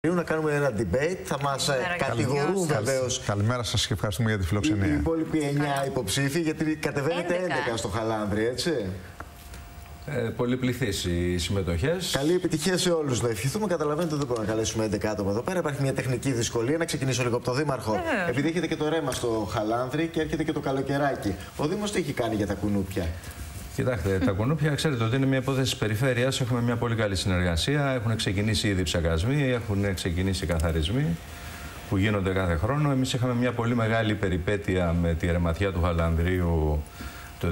Να κάνουμε ένα debate, θα μας κατηγορούν βεβαίως. Καλημέρα σας και ευχαριστούμε για τη φιλοξενία. Οι υπόλοιποι 9 υποψήφοι, γιατί κατεβαίνετε 11 στο Χαλάνδρη, έτσι. Πολυπληθείς οι συμμετοχές. Καλή επιτυχία σε όλους. Να ευχηθούμε. Καταλαβαίνετε ότι δεν μπορούμε να καλέσουμε 11 άτομα εδώ πέρα. Υπάρχει μια τεχνική δυσκολία. Να ξεκινήσω λίγο από το Δήμαρχο. Επειδή έχετε και το ρέμα στο Χαλάνδρη και έρχεται και το καλοκαιράκι. Ο Δήμος τι έχει κάνει για τα κουνούπια? Κοιτάξτε, τα κουνούπια ξέρετε ότι είναι μια υπόθεση της περιφέρειας. Έχουμε μια πολύ καλή συνεργασία. Έχουν ξεκινήσει ήδη ψακασμοί, έχουν ξεκινήσει καθαρισμοί που γίνονται κάθε χρόνο. Εμείς είχαμε μια πολύ μεγάλη περιπέτεια με τη ρεματιά του Χαλανδρίου το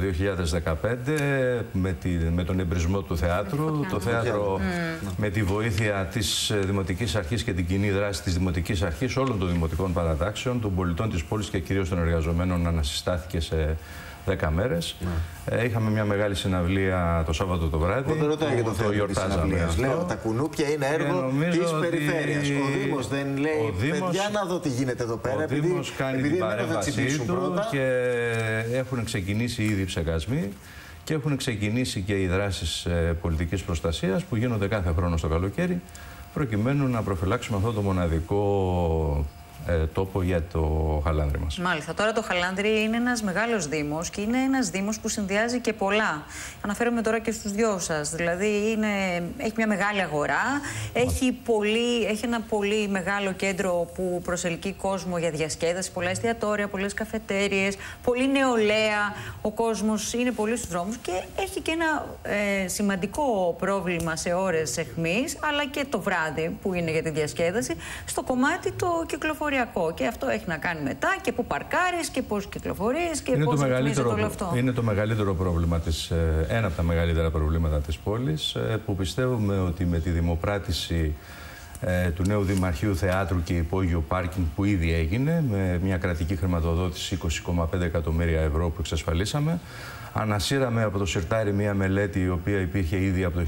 2015 με τον εμπρισμό του θεάτρου. Το θέατρο με τη βοήθεια της Δημοτικής Αρχής και την κοινή δράση της Δημοτικής Αρχής όλων των δημοτικών παρατάξεων, των πολιτών της πόλης και κυρίως των εργαζομένων ανασυστάθηκε σε 10 μέρες. Είχαμε μια μεγάλη συναυλία το Σάββατο το βράδυ. Δεν ρωτάω για το θέμα της συναυλίας. Λέω, τα κουνούπια είναι έργο της περιφέρειας. Ο Δήμος δεν λέει, παιδιά, να δω τι γίνεται εδώ πέρα. Ο Δήμος κάνει την παρέμβασή του και έχουν ξεκινήσει ήδη οι ψεκασμοί και έχουν ξεκινήσει και οι δράσεις πολιτικής προστασίας που γίνονται κάθε χρόνο στο καλοκαίρι, προκειμένου να προφυλάξουμε αυτό το μοναδικό τόπο για το Χαλάνδρη μας. Μάλιστα. Τώρα το Χαλάνδρη είναι ένας μεγάλος δήμος και είναι ένας δήμος που συνδυάζει και πολλά. Αναφέρομαι τώρα και στους δυο σας. Δηλαδή έχει μια μεγάλη αγορά, έχει ένα πολύ μεγάλο κέντρο που προσελκύει κόσμο για διασκέδαση, πολλά εστιατόρια, πολλές καφετέριες, πολύ νεολαία, ο κόσμος είναι πολύ στους δρόμους και έχει και ένα σημαντικό πρόβλημα σε ώρες αιχμής, αλλά και το βράδυ που είναι για τη διασκέδαση, στο κομμάτι το κυκλοφοριακό. Και αυτό έχει να κάνει μετά και πού παρκάρεις και πώς κυκλοφορείς και πώς ρυθμίζεται όλο αυτό. Είναι το μεγαλύτερο πρόβλημα ένα από τα μεγαλύτερα προβλήματα της πόλης, που πιστεύουμε ότι με τη δημοπράτηση του νέου Δημαρχείου Θεάτρου και υπόγειο πάρκινγκ που ήδη έγινε, με μια κρατική χρηματοδότηση 20,5 εκατομμύρια ευρώ που εξασφαλίσαμε, ανασύραμε από το συρτάρι μια μελέτη η οποία υπήρχε ήδη από το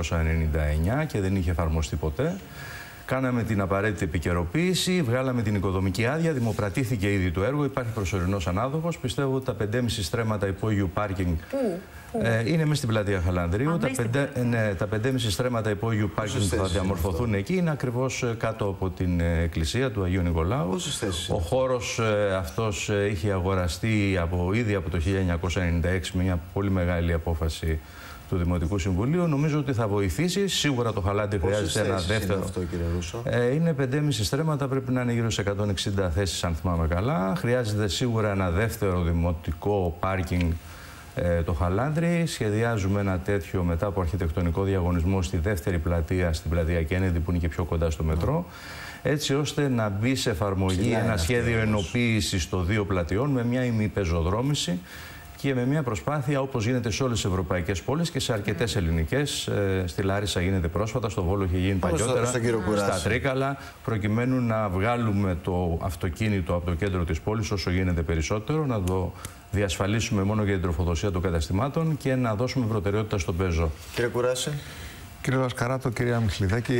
1999 και δεν είχε εφαρμοστεί ποτέ. Κάναμε την απαραίτητη επικαιροποίηση, βγάλαμε την οικοδομική άδεια, δημοπρατήθηκε ήδη το έργο, υπάρχει προσωρινός ανάδοχος. Πιστεύω ότι τα 5,5 στρέμματα υπόγειου πάρκινγκ είναι μέσα στην πλατεία Χαλανδρίου. Τα 5,5 στρέμματα υπόγειου πάρκινγκ που θα διαμορφωθούν εκεί είναι ακριβώς κάτω από την εκκλησία του Αγίου Νικολάου. Ο χώρος αυτός είχε αγοραστεί ήδη από το 1996 με μια πολύ μεγάλη απόφαση του Δημοτικού Συμβουλίου. Νομίζω ότι θα βοηθήσει. Σίγουρα το Χαλάνδρη χρειάζεται ένα δεύτερο. Είναι αυτό, κύριε Ρούσο? Είναι 5,5 στρέμματα, πρέπει να είναι γύρω σε 160 θέσεις, αν θυμάμαι καλά. Χρειάζεται σίγουρα ένα δεύτερο δημοτικό πάρκινγκ το Χαλάνδρη. Σχεδιάζουμε ένα τέτοιο μετά από αρχιτεκτονικό διαγωνισμό στη δεύτερη πλατεία, στην πλατεία Κέννεντι, που είναι και πιο κοντά στο μετρό. Έτσι ώστε να μπει σε εφαρμογή ένα σχέδιο ενοποίησης των δύο πλατιών με μια ημιπεζοδρόμηση και με μια προσπάθεια όπως γίνεται σε όλες τις ευρωπαϊκές πόλεις και σε αρκετές ελληνικές. Στη Λάρισα γίνεται πρόσφατα, στο Βόλο έχει γίνει παλιότερα, στα Τρίκαλα, προκειμένου να βγάλουμε το αυτοκίνητο από το κέντρο της πόλης όσο γίνεται περισσότερο, να το διασφαλίσουμε μόνο για την τροφοδοσία των καταστημάτων και να δώσουμε προτεραιότητα στον πεζό. Κύριε Κουράση. Κύριε Λασκαράτο, κυρία Μιχλιδάκη,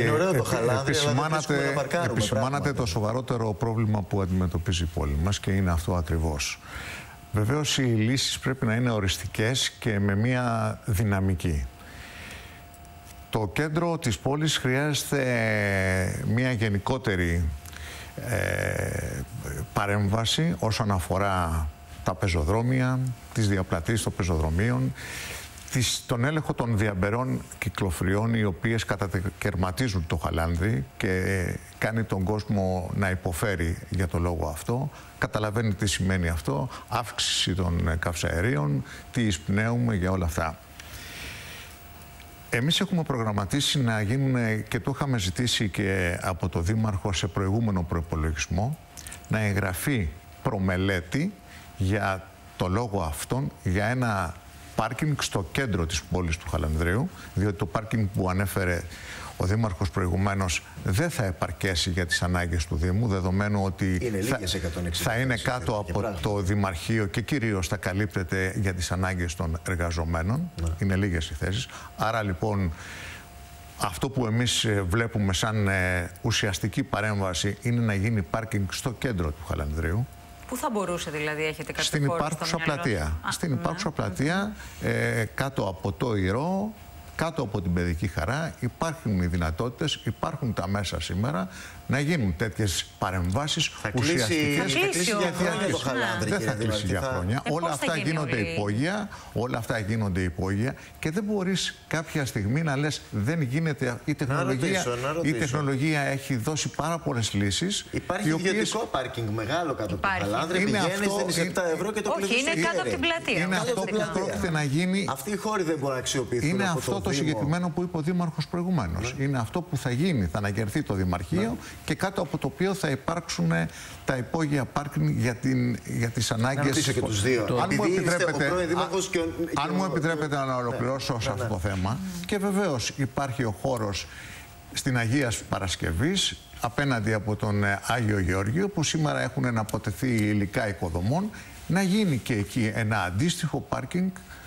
επισημάνατε το σοβαρότερο πρόβλημα που αντιμετωπίζει η πόλη μας και είναι αυτό ακριβώς. Βεβαίως οι λύσεις πρέπει να είναι οριστικές και με μία δυναμική. Το κέντρο της πόλης χρειάζεται μία γενικότερη παρέμβαση όσον αφορά τα πεζοδρόμια, τις διαπλατήσεις των πεζοδρομίων, τον έλεγχο των διαμπερών κυκλοφοριών οι οποίες κατακαιρματίζουν το Χαλάνδρη και κάνει τον κόσμο να υποφέρει για το λόγο αυτό. Καταλαβαίνει τι σημαίνει αυτό, αύξηση των καυσαερίων, τι εισπνέουμε για όλα αυτά. Εμείς έχουμε προγραμματίσει να γίνουν, και το είχαμε ζητήσει και από το Δήμαρχο σε προηγούμενο προϋπολογισμό, να εγγραφεί προμελέτη για το λόγο αυτόν, για ένα πάρκινγκ στο κέντρο της πόλης του Χαλανδρίου, διότι το πάρκινγκ που ανέφερε ο Δήμαρχος προηγουμένως δεν θα επαρκέσει για τις ανάγκες του Δήμου, δεδομένου ότι θα είναι κάτω από το Δημαρχείο και κυρίως θα καλύπτεται για τις ανάγκες των εργαζομένων. Είναι λίγες οι θέσεις. Άρα λοιπόν αυτό που εμείς βλέπουμε σαν ουσιαστική παρέμβαση είναι να γίνει πάρκινγκ στο κέντρο του Χαλανδρίου. Πού θα μπορούσε δηλαδή, έχετε κάτι στην υπάρχουσα πλατεία. Στην υπάρχουσα πλατεία, κάτω από το Ηρώ, κάτω από την παιδική χαρά υπάρχουν οι δυνατότητες, υπάρχουν τα μέσα σήμερα να γίνουν τέτοιες παρεμβάσεις ουσιαστικές. Θα κλείσει για χρόνια το Χαλάνδρη. Δεν θα κλείσει για χρόνια. Όλα αυτά γίνονται υπόγεια. Όλα αυτά γίνονται υπόγεια και δεν μπορείς κάποια στιγμή να λες δεν γίνεται η τεχνολογία. Η τεχνολογία έχει δώσει πάρα πολλές λύσεις. Υπάρχει ιδιωτικό πάρκινγκ μεγάλο κάτω από το Χαλάνδρη. Πηγαίνεις, δίνεις 7 ευρώ και το κλείνεις. Όχι, είναι κάτω από την πλατεία. Είναι αυτό που πρόκειται να γίνει. Αυτοί οι χώροι δεν μπορούν να αξιοποιηθούν. Είναι αυτό το συγκεκριμένο που είπε ο Δήμαρχος προηγουμένως. Είναι αυτό που θα γίνει. Θα αναγερθεί το Δημαρχείο και κάτω από το οποίο θα υπάρξουν τα υπόγεια πάρκινγκ για τις ανάγκες. Να ρωτήσω και τους δύο. Αν μου επιτρέπετε να ολοκληρώσω σε αυτό το θέμα. Και βεβαίως υπάρχει ο χώρος στην Αγία Παρασκευής απέναντι από τον Άγιο Γεώργιο που σήμερα έχουν αναποτεθεί υλικά οικοδομών, να γίνει και εκεί ένα αντίστοιχο πάρκινγκ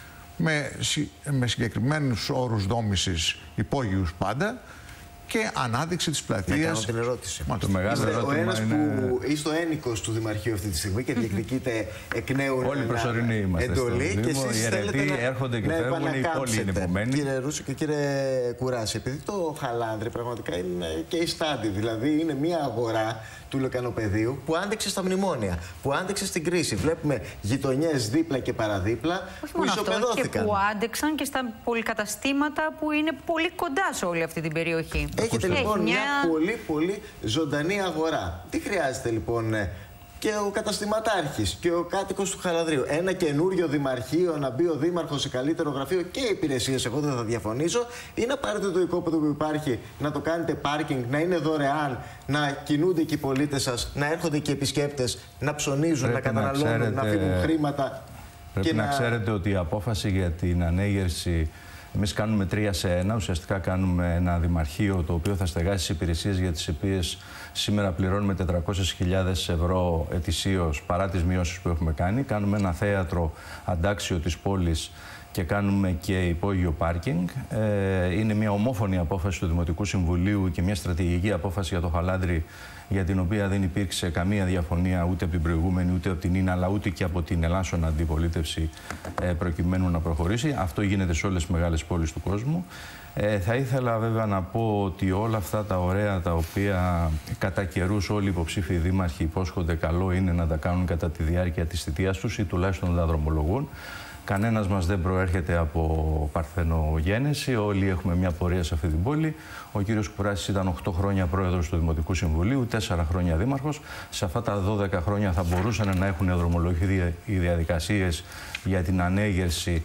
με συγκεκριμένους όρους δόμησης υπόγειους πάντα και ανάδειξη της πλατείας. Να κάνω την ερώτηση. Το μεγάλο ερώτημα ο ένας είναι... που είστε ο ένικος του Δημαρχείου αυτή τη στιγμή και διεκδικείτε εκ νέου όλοι προσωρινοί είμαστε εντολή στο και Δήμο, εσείς οι αιρετοί έρχονται και φεύγουν, οι πόλοι είναι επομένοι. Κύριε Ρούσο και κύριε Κουράση, επειδή το Χαλάνδρη πραγματικά είναι και η στάντη, δηλαδή είναι μια αγορά του λεκανοπεδίου που άντεξε στα μνημόνια, που άντεξε στην κρίση. Βλέπουμε γειτονιές δίπλα και παραδίπλα που ισοπεδώθηκαν. Και που άντεξαν και στα πολυκαταστήματα που είναι πολύ κοντά σε όλη αυτή την περιοχή. Έχετε λοιπόν μια πολύ ζωντανή αγορά. Τι χρειάζεται λοιπόν και ο καταστηματάρχης και ο κάτοικος του Χαλανδρίου? Ένα καινούριο δημαρχείο, να μπει ο δήμαρχος σε καλύτερο γραφείο και υπηρεσίες, εγώ δεν θα διαφωνήσω, ή να πάρετε το οικόπεδο που υπάρχει, να το κάνετε πάρκινγκ, να είναι δωρεάν, να κινούνται και οι πολίτες σας, να έρχονται και οι επισκέπτες, να ψωνίζουν, να καταναλώνουν, να αφήνουν χρήματα. Πρέπει να ξέρετε ότι η απόφαση για την ανέγερση, εμείς κάνουμε 3 σε 1, ουσιαστικά κάνουμε ένα δημαρχείο το οποίο θα στεγάσει τις υπηρεσίες για τις οποίες σήμερα πληρώνουμε 400.000 ευρώ ετησίως παρά τις μειώσεις που έχουμε κάνει. Κάνουμε ένα θέατρο αντάξιο της πόλης και κάνουμε και υπόγειο πάρκινγκ. Είναι μια ομόφωνη απόφαση του Δημοτικού Συμβουλίου και μια στρατηγική απόφαση για το Χαλάνδρη, για την οποία δεν υπήρξε καμία διαφωνία ούτε από την προηγούμενη, ούτε από την ίνα, αλλά ούτε και από την ελάσσονα αντιπολίτευση προκειμένου να προχωρήσει. Αυτό γίνεται σε όλες τις μεγάλες πόλεις του κόσμου. Θα ήθελα βέβαια να πω ότι όλα αυτά τα ωραία τα οποία κατά καιρούς όλοι οι υποψήφοι δήμαρχοι υπόσχονται, καλό είναι να τα κάνουν κατά τη διάρκεια της θητείας τους ή τουλάχιστον να τα δρομολογούν. Κανένας μας δεν προέρχεται από παρθενογένεση, όλοι έχουμε μια πορεία σε αυτή την πόλη. Ο κύριος Κουράσης ήταν 8 χρόνια πρόεδρος του Δημοτικού Συμβουλίου, 4 χρόνια δήμαρχος. Σε αυτά τα 12 χρόνια θα μπορούσαν να έχουν δρομολογηθεί οι διαδικασίες για την ανέγερση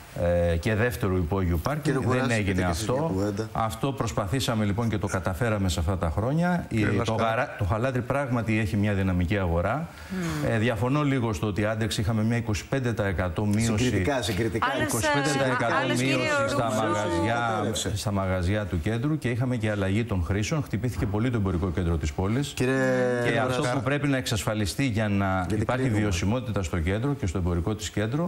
και δεύτερου υπόγειου πάρκινγκ. Δεν έγινε αυτό. Αυτό προσπαθήσαμε λοιπόν και το καταφέραμε σε αυτά τα χρόνια. Το Χαλάνδρη πράγματι έχει μια δυναμική αγορά. Διαφωνώ λίγο στο ότι άντεξε, είχαμε μια 25% μείωση. Συγκριτικά. 25% μείωση στα μαγαζιά του κέντρου και είχαμε και αλλαγή των χρήσεων. Χτυπήθηκε πολύ το εμπορικό κέντρο της πόλης. Και αυτό που πρέπει να εξασφαλιστεί για να υπάρχει βιωσιμότητα στο κέντρο και στο εμπορικό της κέντρο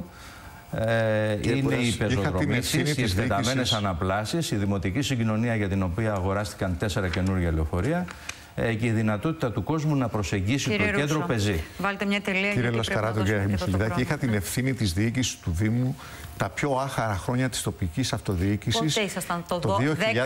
είναι οι πεζοδρομήσεις, οι συντεταμένες αναπλάσεις, η δημοτική συγκοινωνία για την οποία αγοράστηκαν 4 καινούργια λεωφορεία και η δυνατότητα του κόσμου να προσεγγίσει το κέντρο πεζή. Βάλτε μια τελεία. Κύριε Λασκαράτο, κύριε Μισελιδάκη, είχα την ευθύνη της διοίκησης του Δήμου τα πιο άχαρα χρόνια της τοπικής αυτοδιοίκησης. Πότε ήσασταν, το 2010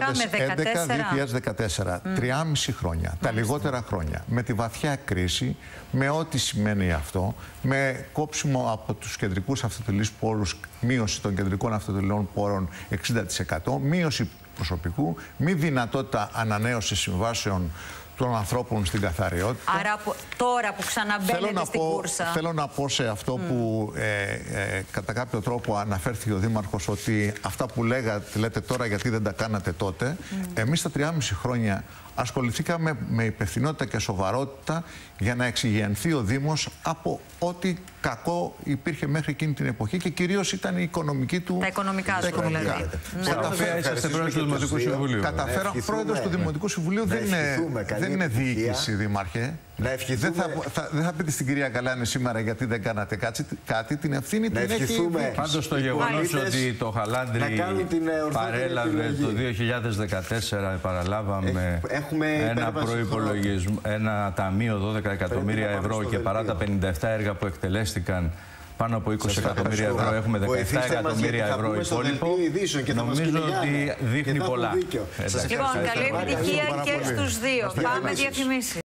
με 2014. 3,5 χρόνια. Τα λιγότερα χρόνια. Με τη βαθιά κρίση, με ό,τι σημαίνει αυτό, με κόψιμο από τους κεντρικούς αυτοτελείς πόρους, μείωση των κεντρικών αυτοτελών πόρων 60%, μείωση προσωπικού, μη δυνατότητα ανανέωσης συμβάσεων των ανθρώπων στην καθαριότητα. Άρα τώρα που ξαναμπαίνετε στην κούρσα. Θέλω να πω σε αυτό που κατά κάποιο τρόπο αναφέρθηκε ο Δήμαρχος, ότι αυτά που λέτε τώρα γιατί δεν τα κάνατε τότε. Εμείς τα 3,5 χρόνια ασχοληθήκαμε με υπευθυνότητα και σοβαρότητα για να εξηγιανθεί ο Δήμος από ό,τι κακό υπήρχε μέχρι εκείνη την εποχή και κυρίως ήταν η οικονομική του. Τα οικονομικά του δηλαδή. Είσαστε πρόεδρος του Δημοτικού Συμβουλίου. Καταφέραμε. Πρόεδρος του Δημοτικού Συμβουλίου δεν είναι διοίκηση, Δήμαρχε. Δεν θα πείτε στην κυρία Γαλάνη σήμερα γιατί δεν κάνατε κάτι. Την ευθύνη την έχει. Πάντως το γεγονός ότι το Χαλάνδρη παρέλαβε το 2014, παραλάβαμε ένα προϋπολογισμό, ένα ταμείο 12 εκατομμύρια ευρώ και παρά τα 57 έργα που εκτελέστηκαν, πάνω από 20 εκατομμύρια ευρώ, έχουμε 17 εκατομμύρια ευρώ υπόλοιπο. Νομίζω ότι δείχνει πολλά. Λοιπόν, καλή επιτυχία και στους δύο. Πάμε διαφημίσεις.